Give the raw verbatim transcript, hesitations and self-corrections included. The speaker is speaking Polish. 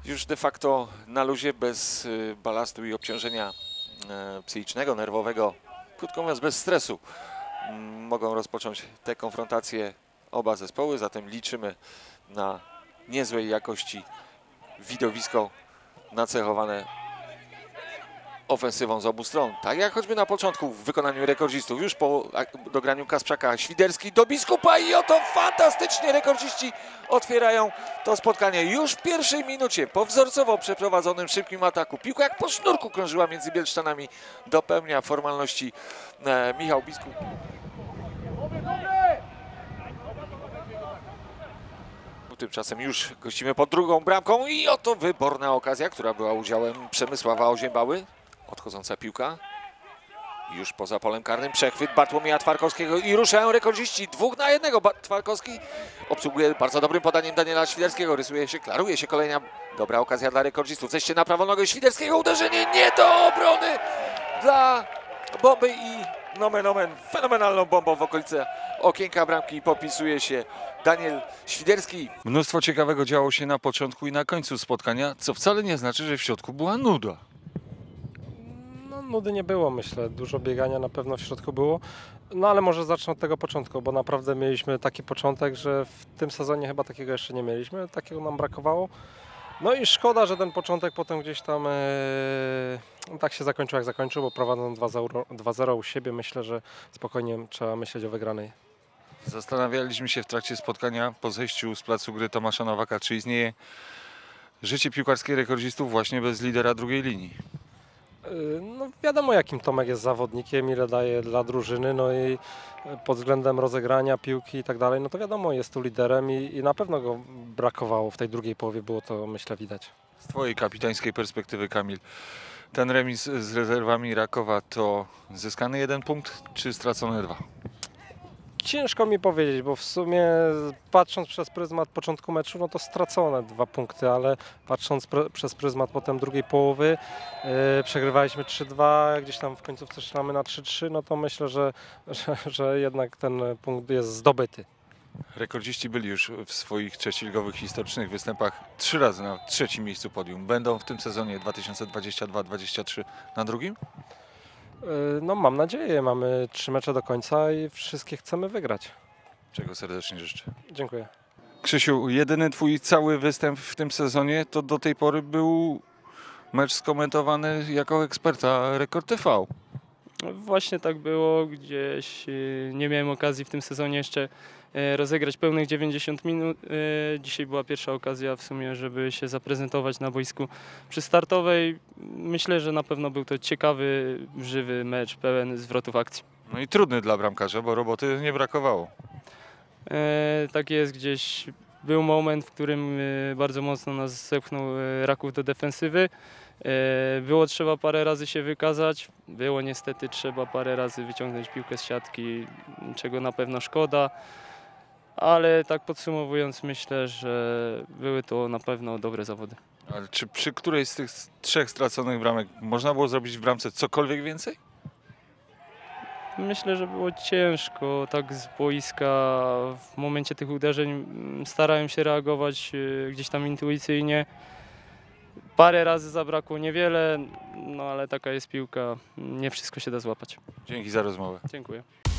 już de facto na luzie, bez balastu i obciążenia psychicznego, nerwowego, krótko mówiąc bez stresu, mogą rozpocząć te konfrontacje oba zespoły, zatem liczymy na niezłej jakości widowisko nacechowane ofensywą z obu stron. Tak jak choćby na początku w wykonaniu rekordzistów, już po dograniu Kasprzaka, Świderski do Biskupa i oto fantastycznie rekordziści otwierają to spotkanie już w pierwszej minucie po wzorcowo przeprowadzonym szybkim ataku. Piłka jak po sznurku krążyła między Bielszczanami, dopełnia formalności e, Michał Biskup. Tymczasem już gościmy pod drugą bramką i oto wyborna okazja, która była udziałem Przemysława Oziębały. Odchodząca piłka. Już poza polem karnym przechwyt Bartłomieja Twarkowskiego i ruszają rekordziści. Dwóch na jednego. Twarkowski obsługuje bardzo dobrym podaniem Daniela Świderskiego. Rysuje się, klaruje się kolejna dobra okazja dla rekordzistów. Zejście na prawą nogę Świderskiego. Uderzenie nie do obrony dla bomby i nomen omen fenomenalną bombą w okolicy okienka bramki popisuje się Daniel Świderski. Mnóstwo ciekawego działo się na początku i na końcu spotkania, co wcale nie znaczy, że w środku była nuda. No, nudy nie było, myślę. Dużo biegania na pewno w środku było. No ale może zacznę od tego początku, bo naprawdę mieliśmy taki początek, że w tym sezonie chyba takiego jeszcze nie mieliśmy. Takiego nam brakowało. No i szkoda, że ten początek potem gdzieś tam e, tak się zakończył, jak zakończył, bo prowadząc dwa zero u siebie, myślę, że spokojnie trzeba myśleć o wygranej. Zastanawialiśmy się w trakcie spotkania po zejściu z placu gry Tomasza Nowaka, czy istnieje życie piłkarskie rekordzistów właśnie bez lidera drugiej linii. No wiadomo, jakim Tomek jest zawodnikiem, ile daje dla drużyny, no i pod względem rozegrania piłki i tak dalej, no to wiadomo, jest tu liderem i, i na pewno go brakowało w tej drugiej połowie, było to, myślę, widać. Z twojej kapitańskiej perspektywy, Kamil, ten remis z rezerwami Rakowa to zyskany jeden punkt, czy stracone dwa? Ciężko mi powiedzieć, bo w sumie patrząc przez pryzmat początku meczu, no to stracone dwa punkty, ale patrząc pr przez pryzmat potem drugiej połowy, yy, przegrywaliśmy trzy dwa, gdzieś tam w końcówce strzelamy na trzy trzy, no to myślę, że, że, że jednak ten punkt jest zdobyty. Rekordziści byli już w swoich trzeciligowych historycznych występach trzy razy na trzecim miejscu podium. Będą w tym sezonie dwa tysiące dwudziestym drugim dwudziestym trzecim na drugim? No mam nadzieję, mamy trzy mecze do końca i wszystkie chcemy wygrać. Czego serdecznie życzę. Dziękuję. Krzysiu, jedyny twój cały występ w tym sezonie to do tej pory był mecz skomentowany jako eksperta Rekord T V. Właśnie tak było, gdzieś nie miałem okazji w tym sezonie jeszcze rozegrać pełnych dziewięćdziesiąt minut. Dzisiaj była pierwsza okazja w sumie, żeby się zaprezentować na boisku przy startowej. Myślę, że na pewno był to ciekawy, żywy mecz, pełen zwrotów akcji. No i trudny dla bramkarza, bo roboty nie brakowało. E, tak jest, gdzieś był moment, w którym bardzo mocno nas zepchnął Raków do defensywy. Było trzeba parę razy się wykazać, było niestety trzeba parę razy wyciągnąć piłkę z siatki, czego na pewno szkoda, ale tak podsumowując myślę, że były to na pewno dobre zawody. Ale czy przy którejś z tych trzech straconych bramek można było zrobić w bramce cokolwiek więcej? Myślę, że było ciężko, tak z boiska w momencie tych uderzeń starałem się reagować gdzieś tam intuicyjnie. Parę razy zabrakło niewiele, no ale taka jest piłka, nie wszystko się da złapać. Dzięki za rozmowę. Dziękuję.